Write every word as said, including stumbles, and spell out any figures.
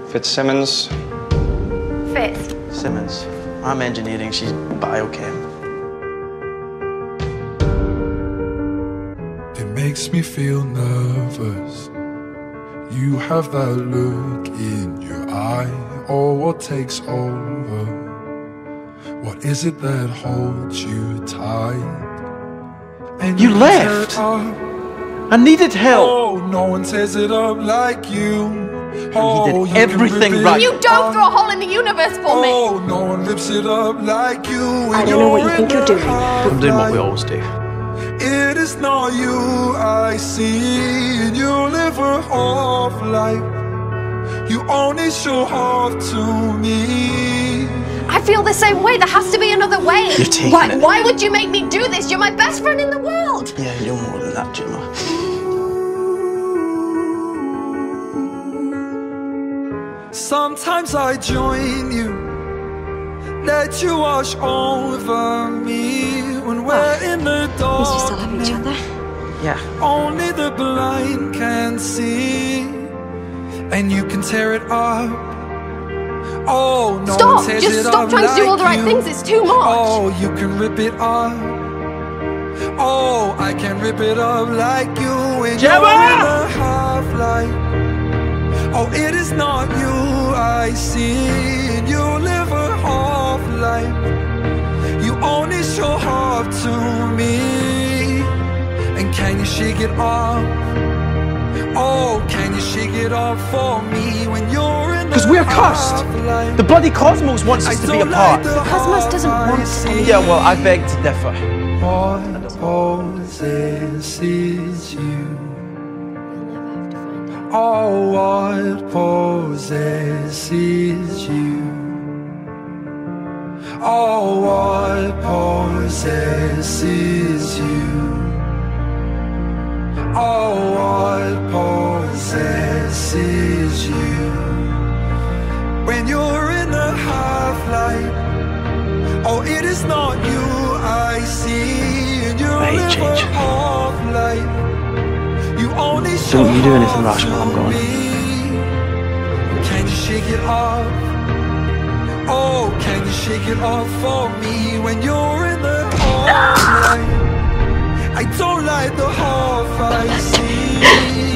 Fitz Simmons. Fitz. Simmons. I'm engineering, she's biochem. It makes me feel nervous. You have that look in your eye. Oh, what takes over? What is it that holds you tight? And You left! I needed help! Oh, no one tears it up like you. Oh, you did everything right. You dove through a hole in the universe for me! Oh, no one lifts it up like you. I don't know what you think you're doing. I'm doing what we always do. It is not you I see, and you live a half life. You only show half to me. I feel the same way. There has to be another way. You're taking why, it. why would you make me do this? You're my best friend in the world. Yeah, you're more than that, Gemma. Sometimes I join you, let you wash over me when we're Oh, in the at dark. least we still have each other. Yeah. Only the blind can see, and you can tear it up. Oh, no Stop! one tears Just it stop up trying to do all the like right you. things. It's too much. Oh, you can rip it up. Oh, I can rip it up like you when Gemma! you're in a half-life. Oh, it is not you I see, and you live a half-life. You only show half to me. And can you shake it off? Oh, can you shake it off for me when you're in the Because we're cursed! The bloody cosmos wants us to be apart. The cosmos doesn't want any- Yeah, well, I beg to differ. What possesses you? Oh, what possesses you? Oh, what possesses you? Oh, what possesses you? When you're in the half-light. Oh, it is not you I see, and you I hate live change. a half-life. You only show Don't you do anything half rash while I'm to gone. me. Can you shake it off? Oh, can you shake it off for me when you're in the half-light? I don't like the half I see.